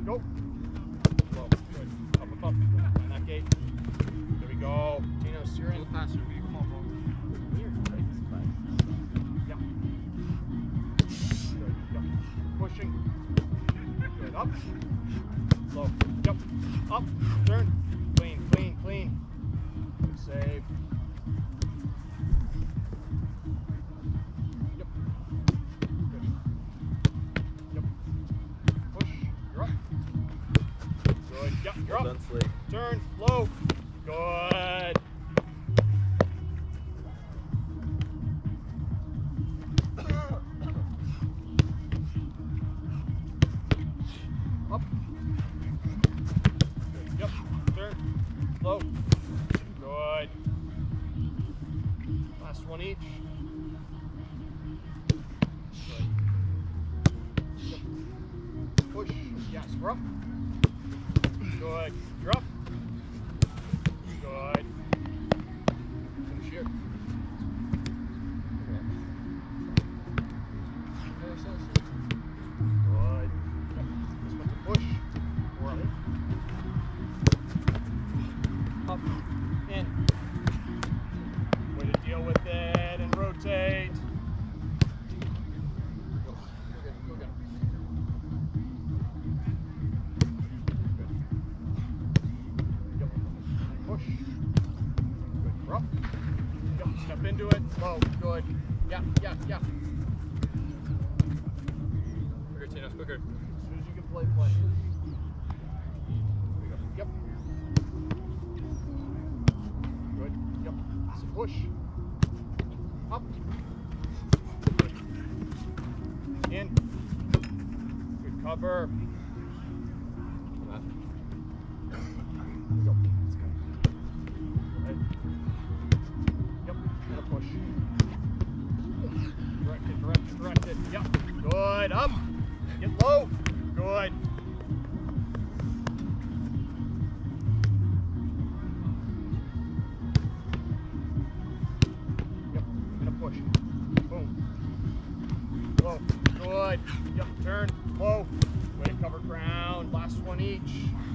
Go. Slow. Good. Up, up, up. Find that gate. There we go. Tino, steer in. A little faster. Come on, bro. Weird. Right? Yeah. Good. Yep. Pushing. Good. Up. Slow. Yep. Up. Turn. Clean, clean, clean. Good save. Yep. Good. Yep. Push. You're up. Good. Yep. You're up. Well done, Slade. Turn. Low. Good. Up. Good. Yep. Turn. Low. Good. Last one each. Good. Yep. Push. Yes, we're up. Good. You're up. Good. Finish here. Good. Yep. This one's a push. We're up. Up. In. Way to deal with it and rotate. Go. Go get him. Go get him. Good. Yep. Push. Good. We're up. Yep. Step into it. Slow. Good. Yeah. Yeah. Yeah. Quicker, Tino. Quicker. As soon as you can play, play. There we go. Yep. Good. Yep. It's a push. Up. Good. In. Good cover. Come on. There we go. Let's go. Go ahead. Yep. And a push. Directed, directed, directed. Yep. Good. Up. Get low. Good. Yep. And a push. Boom. Low. Good. Yep. Turn. Low. Way to cover ground. Last one each.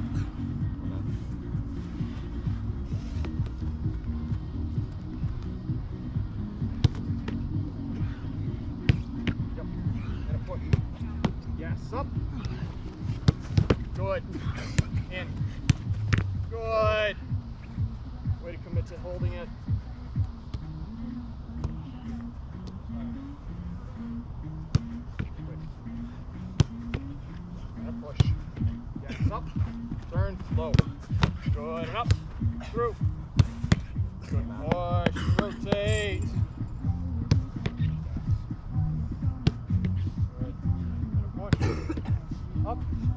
Yep. And a push. Yes. Up. Good. In. Good. Way to commit to holding it. Good. And a push. Yes. Up. Turn. Low. Good. And up. Through. Good. Push. Rotate. Good. And a push. Up.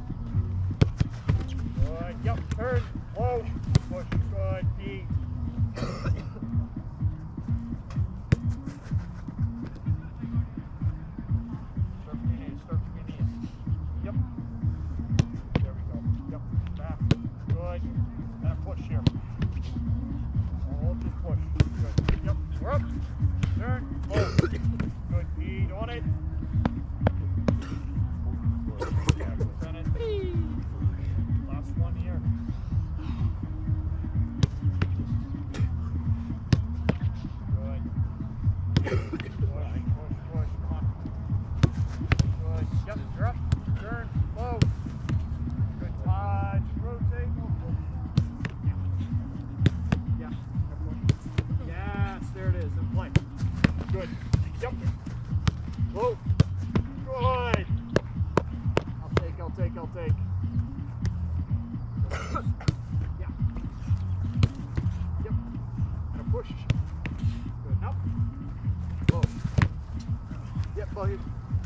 Good. Yep. Turn. Low. Push. Good. Beat. Start from your knees. Start from your knees. Yep. There we go. Yep. Back. Good. And a push here. All just push. Good. Yep. We're up. Turn. Low. Good. Beat on it. Turn it. Last one here. Good. Push, push, push. Come on. Good. Yep. You're up. Turn. Low. Good touch. Rotate. Yeah. Yes. There it is. And play. Good. Yep. Low. Good. I'll take. Yeah. Yep. And a push. Good. Up. Low. Yep, buddy.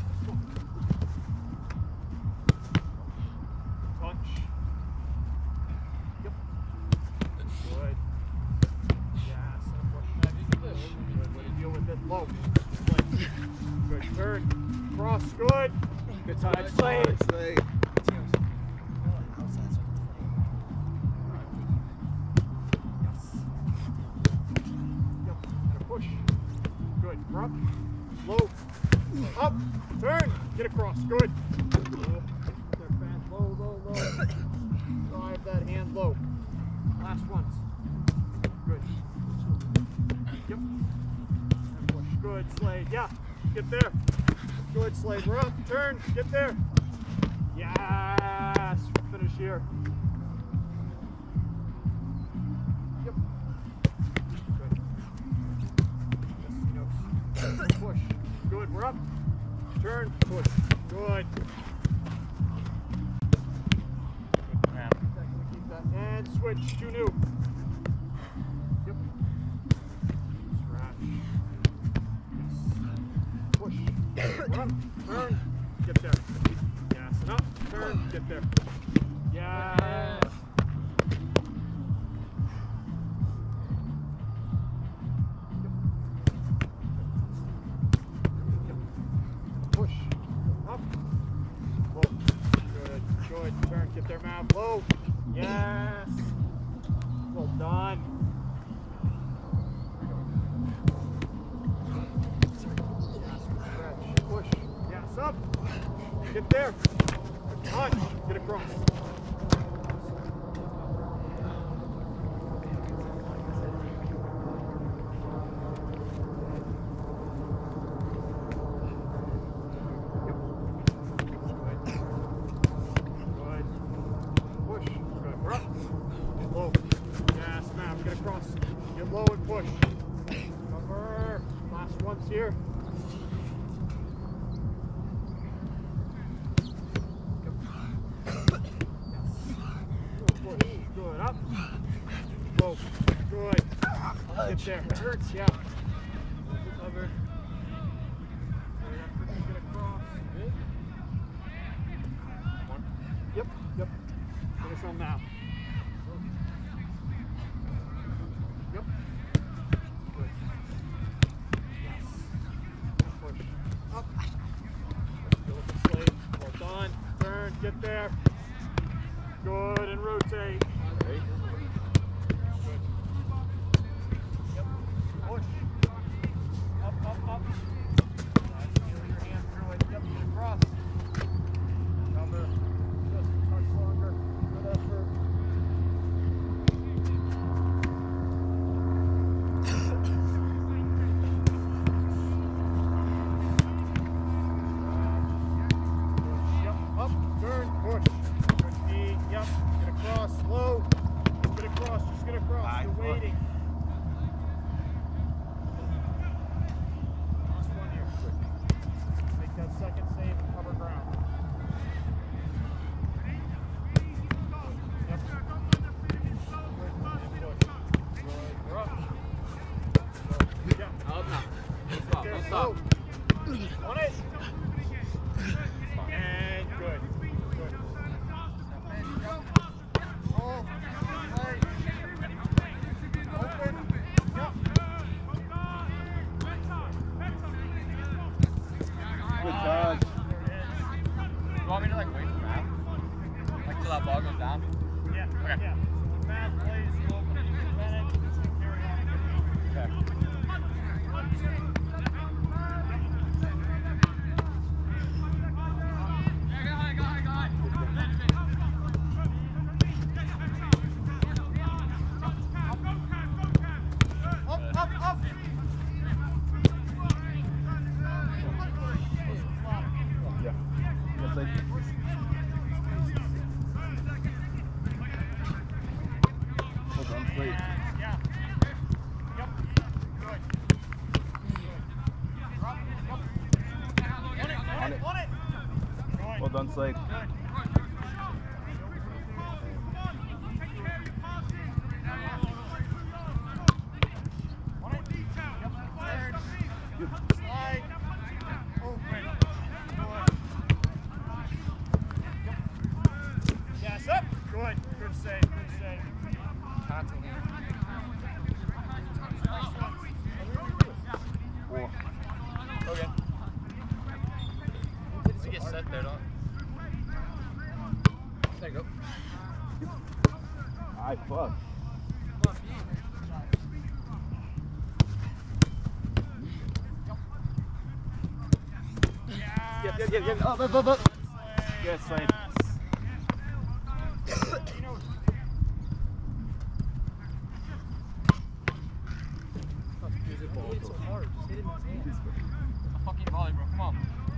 Punch. Yep. Good. Yes, and a push. Good. Way to deal with it. Low. Good. Turn. Cross. Good. Good touch. Slade. Slade. Yes. Yep. And a push. Good. We're up. Low. Up. Turn. Get across. Good. There, fans. Low. Low, low, low. Drive that hand low. Last ones. Good. Yep. And push. Good, Slade. Yeah. Get there. Good, Slade. We're up. Turn. Get there. Yes. Finish here. Yep. Good. Yes, push. Good. We're up. Turn. Push. Good. Good, man. Keep that. And switch. Two new. Yep. Scratch. Yes. Push. We're up. Turn. Get there. Yes. And up. Turn. Get there. Yes. Push. Up. Low. Good. Good. Turn. Get there, Matt. Low. Yes. Well done. Yes. Stretch. Push. Yes. Up. Get there. Punch. Get across. Get low and push. Cover. Last one's here. Yes. Push. Good. Up. Low. Good. Get there. It hurts. Yeah. Cover. Get across. One. Yep. Yep. Finish on now. Yep. Good. Yes. Push. Up. Go with the Slade. Well done. Turn. Get there. Good. And rotate. Good. Yep. Push. Up, up, up. Feel your hand through it. Yep. Get across. Cover. Just a touch longer. Good effort. On it. And good. Good. Hold. Right. Open. Yep. Good touch. You want me to like wait for Matt? Like till that ball goes down? Yeah. Okay. Yeah. So Matt plays, you open it, you prevent it, just carry on. Okay. Well done, Slade. Slide. Open. Yes, up. Good. Good save. Good save. Four. Okay. Does it get set there, don't? There you go. High fuck. Yep. Up. Yes, Slade. so hard. Just hit him in his hands. A fucking volley, bro. Come on.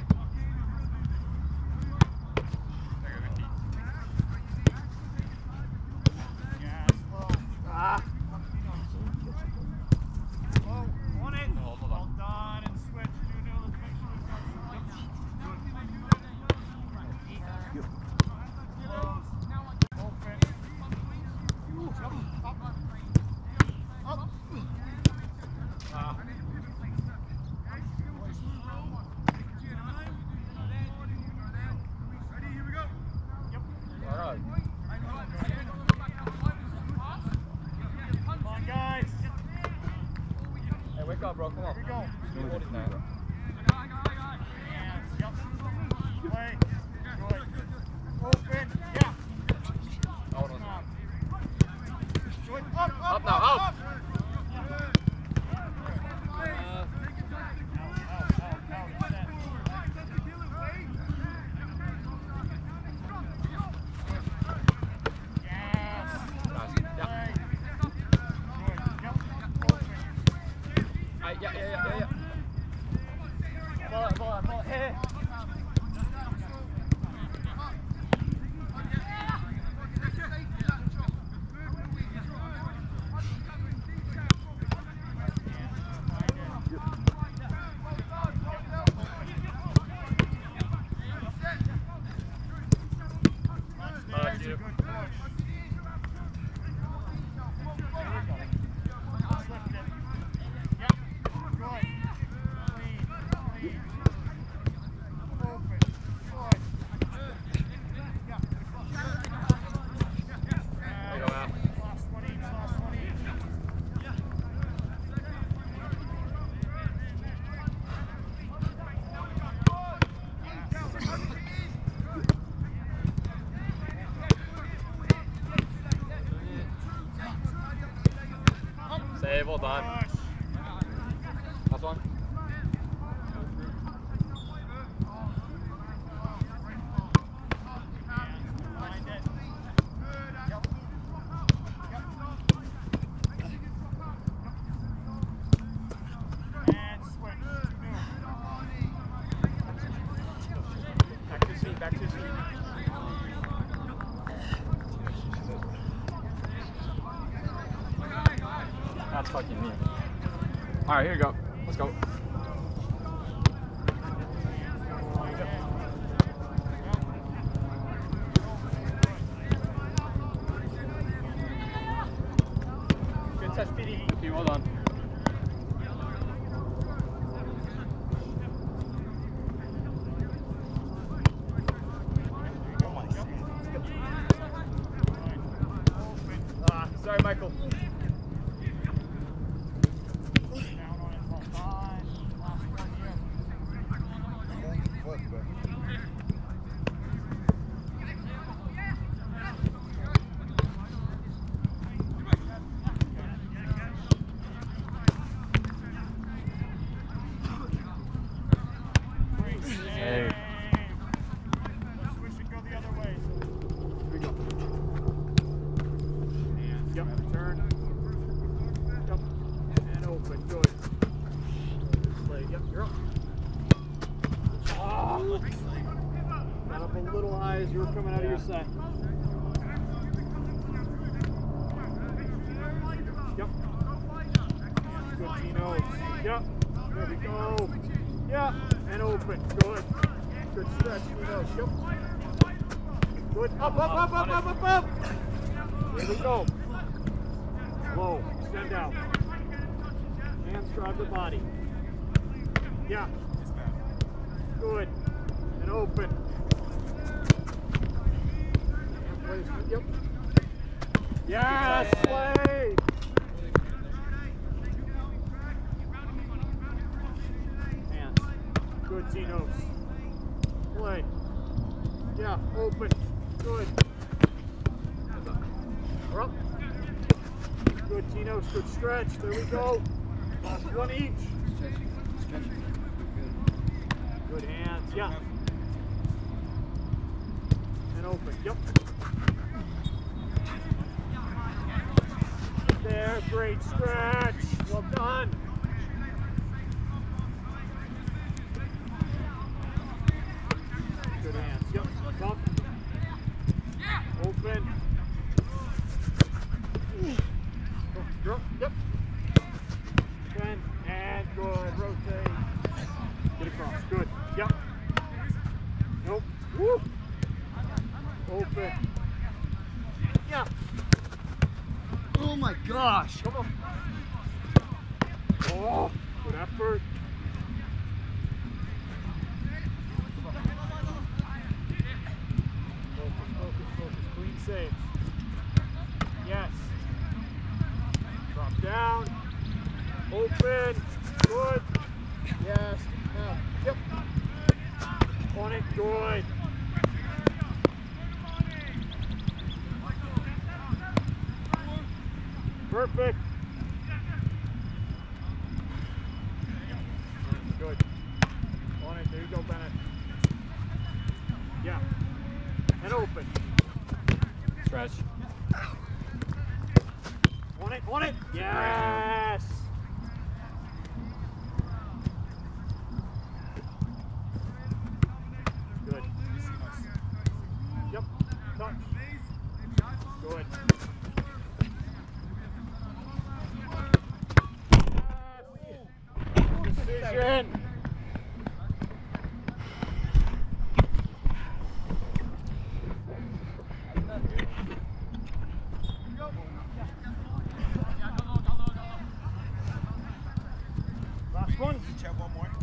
Yeah, slow. Ah. Slow. On it. Hold on. Well done. And switch. 2-0. Let's make sure we've got Yep. close. Open. Up. Up. Ah. Alright. Come on, guys. Hey, wake up, bro. Come on. Here we go. You hold it now. Hands. Yep. Play. Good. Open. Yeah. Hold on. Good. Up. Up now, up. Yeah. Ball on. Hey. That's a good push. Slipped it. Yep. Good. Lead. Open. Good. Yeah. There you go, Al. Last one each. Save, well done. Push. Last one. Find it. Yep. And switch. Back to his feet. That's fucking me. Alright, here you go. Let's go. Good touch, PD. Okay, well done. Sorry, Michael. Down on it. Well done. Last one Great save. Let's switch and go the other way. Here we go. Hands. Yep. Turn. Yep. And open. Good. Play. Yep. You're up. Got up a little high as you were coming out of your set. Yep. Good, Tino. Yep. There we go. Yeah. And open. Good. Good stretch, Tino. Yep. Good. Up. Here we go. Low. Extend out. Hands drive the body. Yeah. Good. And open. And place. Yep. Yes, play. Hands. Good, Tinos. Play. Yeah, open. Good. We're up. Good, Tinos. Good stretch. There we go. Last one each. Good hands. Yeah. And open. Yep. There. Great stretch. Well done. cross. Good. Yep. Nope. Woo. Open. Yeah. Oh my gosh. Come on. Oh, good effort. Focus. Clean saves. Yes. Drop down. Open. Good. Yes. Now. Yep. On it. Good. Perfect. Good. On it. There you go, Bennett. Yeah. And open. Stretch. On it. Yes. Good. Yep. Touch. Good. Decision. Last one. Check one more.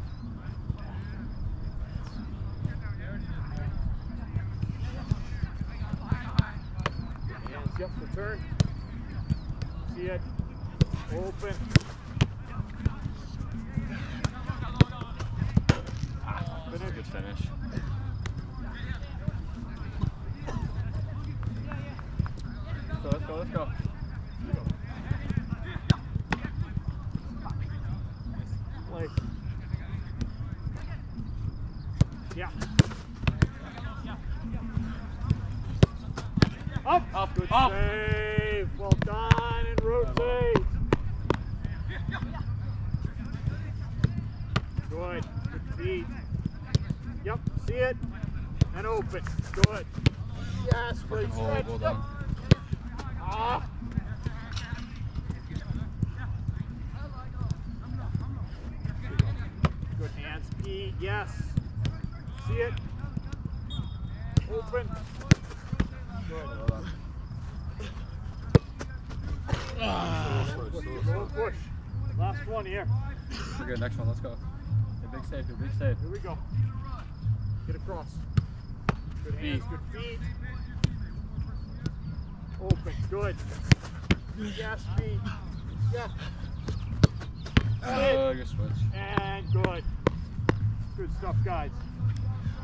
Hands up, return. See it. Open. Finish. Good finish. So let's go. Play. Yeah. Up. Good Up. save. Well done and rotate. Good. Good feet. Yep. See it. And open. Good. Yes. Great Fucking hold. stretch. Well Yep. done. Ah. Good hands, Pete. Yes. See it. Open. Good. Push. Last one here. We're good. Next one. Let's go. A big save. Big save. Here we go. Get across. Good hands, good feet. Open. Good. Yes, feet. Yeah. Good switch. And good. Good stuff, guys.